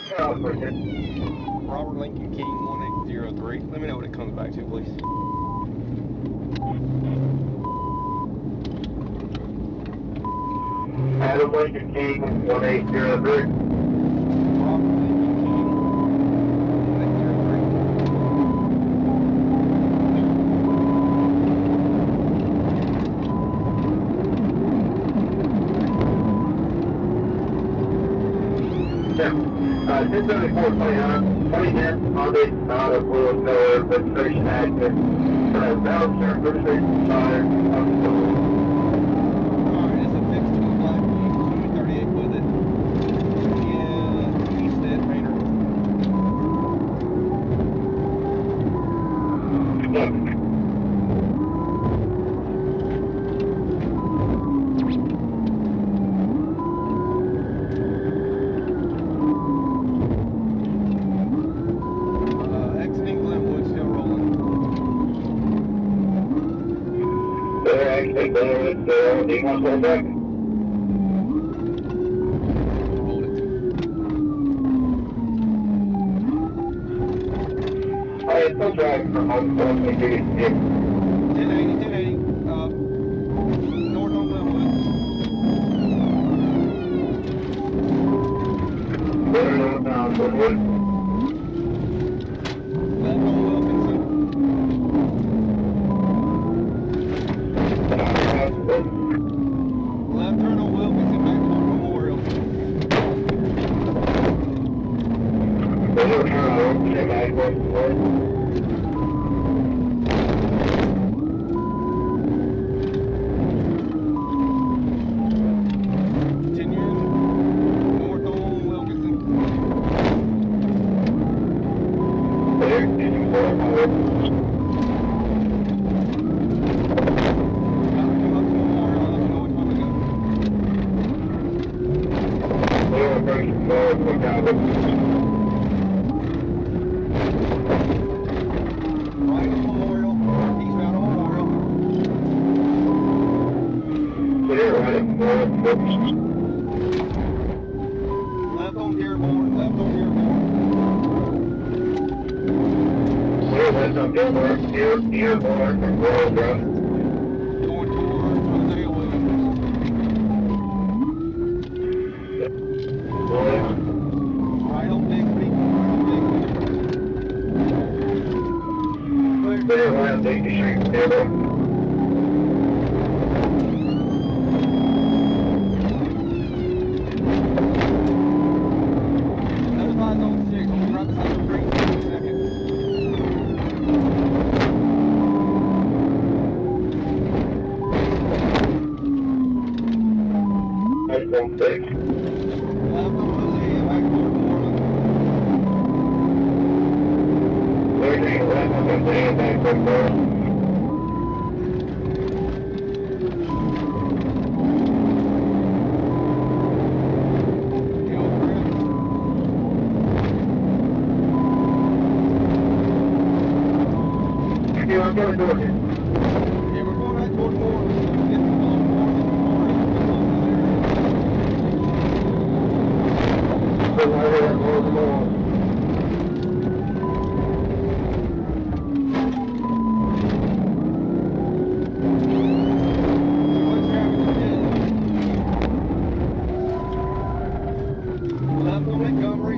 Robert Lincoln King 1803. Let me know what it comes back to, please. Adam Lincoln King 1803. Robert Lincoln King 1074 20 minutes on the Sonata Blue Miller registration active. Valve turn registration fire on the door. Alright, it's affixed to a black 238 with it. Yeah, Eastbound painter. Exiting Glenwood, still rolling. Exiting Glenwood, still rolling. Do you want to pull back? Hold it. Alright, still driving from home, so I'm going to get 1080, north on Glenwood. Better northbound Glenwood. Left on Wilkinson. Left turn on Wilkinson, back toward Memorial. Better turn on check out Glenwood. Continue north on Wilkinson. Better continue forward. Gotta come up to Memorial, I'll let you know which one to go. Better approach forward, look out. Right on Memorial, eastbound on Memorial. Clear right at forward, Left on Dearborn, left on Dearborn. Clear west on Dearborn, Dearborn from Moreland Avenue. Going toward Hosea Williams. Right on Bixby, Clear right on Dayton Street, Dearborn. Those lights on 6, I'll be right beside the street in a second. That's 16. Left on Hosea, back toward Moreland. Clear right on Hosea, back from Moreland. Hillcrest. Yeah, I'm going to do it. Yeah, we're going right toward Moreland. So we're getting below Moreland, So right here, Moreland Mall. Left on Montgomery.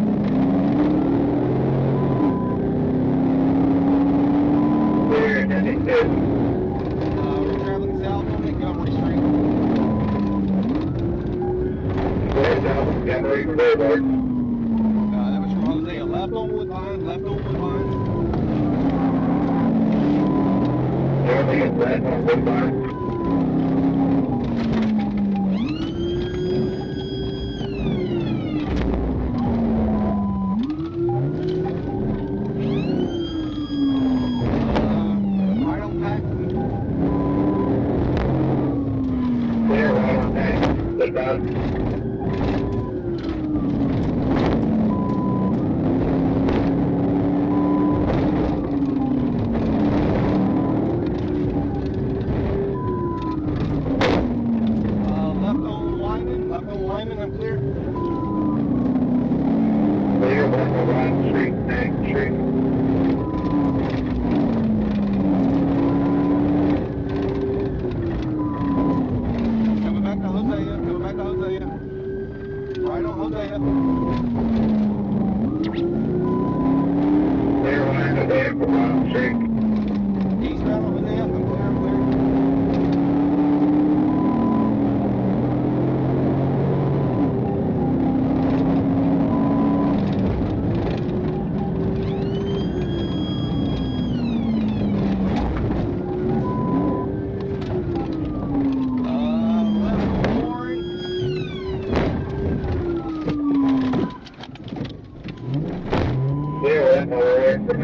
Clear, and then We're traveling south on Montgomery Street. clear down Montgomery Boulevard. That was from Hosea. Left on Woodbine, left on Woodbine. Everything is left on Woodbine. Right on Paxton. Clear right on that. Woodbine. Left on Lyman, I'm clear.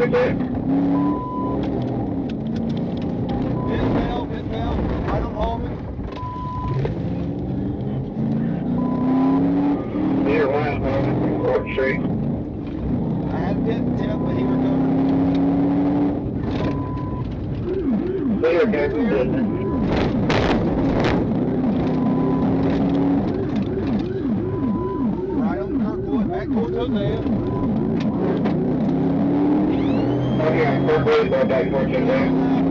Inbound, right on Holman. Near line, Court Street. I had a hit tip, but he recovered. Clear, Captain. Right on Kirkwood, back towards Hosea. Okay, Kirkwood, go back towards Hosea.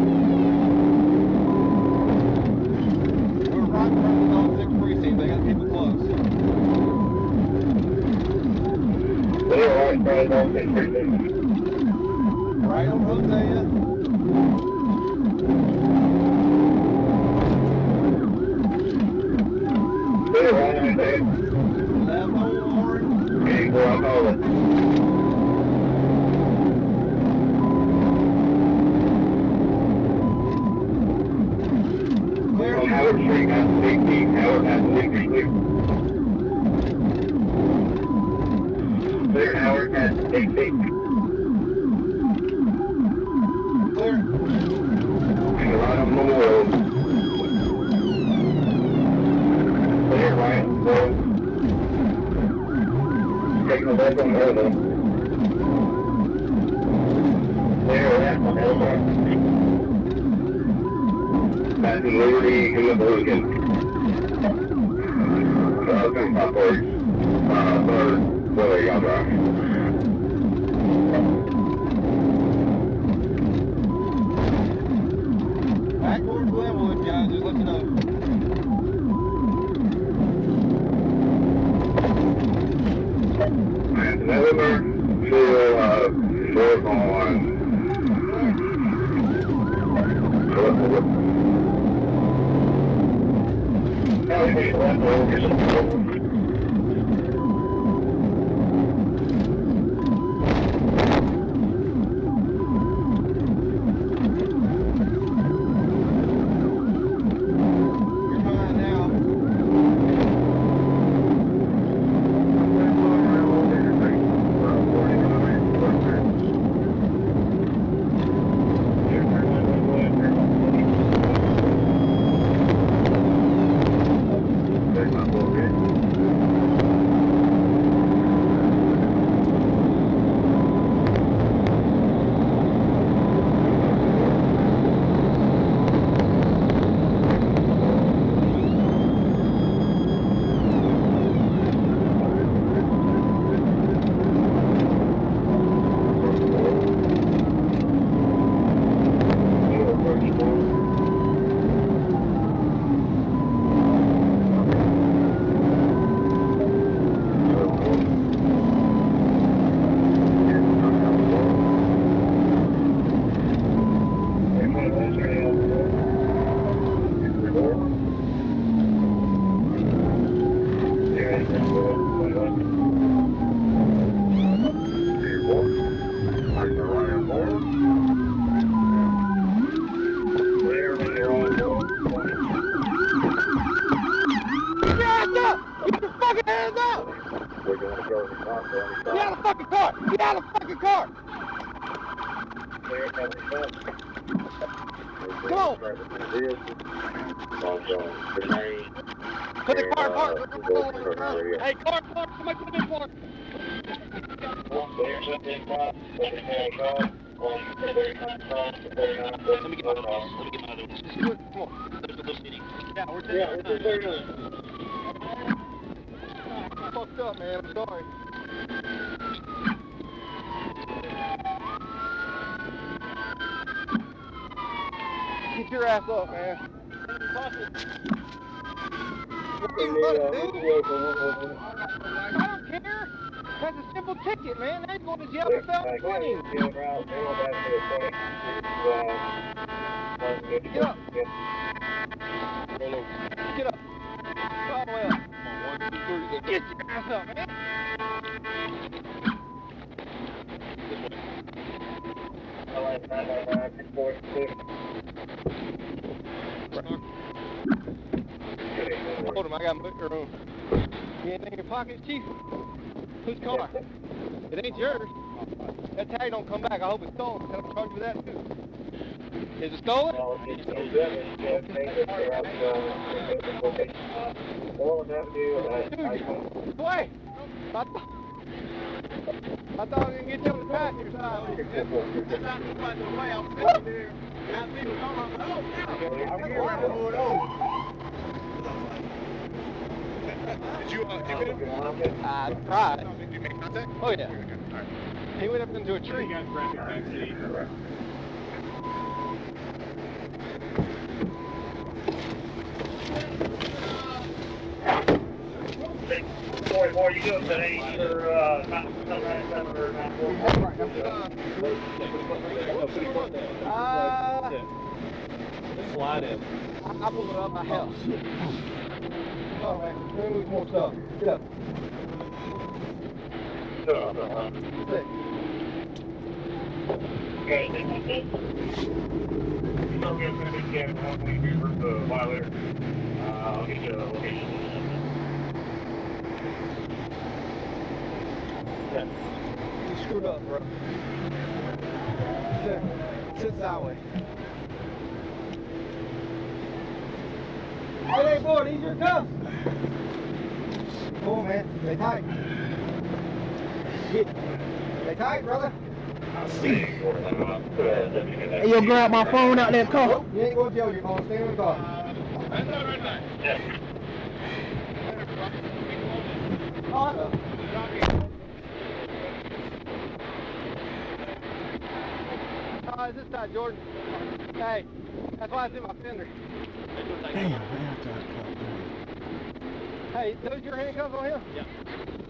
We're right in front of the Zone 6 precinct. They got people close. Clear, right in front of Zone 6 precinct. Right on Hosea. Clear, right on Hosea. Left on Warren. Okay, go out Holland. Clear. On Howard Street, at 16, Howard at 60, clear. Clear, Howard at 60. Clear. And right on Memorial. Clear, right, go. Taking the left on Moreland. Clear, left on Moreland. Passing Liberty in the Belugan. Come up forward. Third, whether y'all drive. Back towards Glenwood, guys. Just let you know. And November to north on You're fine now. Get out of the fucking car! Get out of the fucking car! Come on! Put the car park! Hey, car park! Somebody put it in park! Let me get my other one. Come on. There's a little city. Yeah, we're taking our time. I fucked up, man. I'm sorry. Get your ass up, man. I don't care. That's a simple ticket, man. They're going to jail without warning. Get up. Get up. All the way up. Get your ass up, man. Hold him, I got him booked room. You anything in your pockets, Chief? Whose car? It ain't yours. That tag don't come back. I hope it's stolen. Can I charge you with that too? Is it stolen? No, it's Moreland Avenue at Dude, wait! I thought I was going to get you on the passenger side. Did you I tried. Did you make contact? Oh, yeah. Okay, all right. He went up into a tree. Boy, you doing today? Either not 797 or 940? Slide in. I pulled it up. I helped. Oh, man. Let me move more stuff. Get up. Sit. Okay, thank you. The violator. I'll get you a location. Yeah. You screwed up, bro. Sit sideways. Hey, boy, these your cuffs. Come on, man. Stay tight. Stay tight, brother. Hey, yo, grab my phone out that car. You ain't going to jail, your phone. Stay in the car. Right there. Yes. Oh, I know. Oh, is this side, Jordan? Hey, that's why it's in my fender. Damn, man. Hey, those your handcuffs on him? Yeah.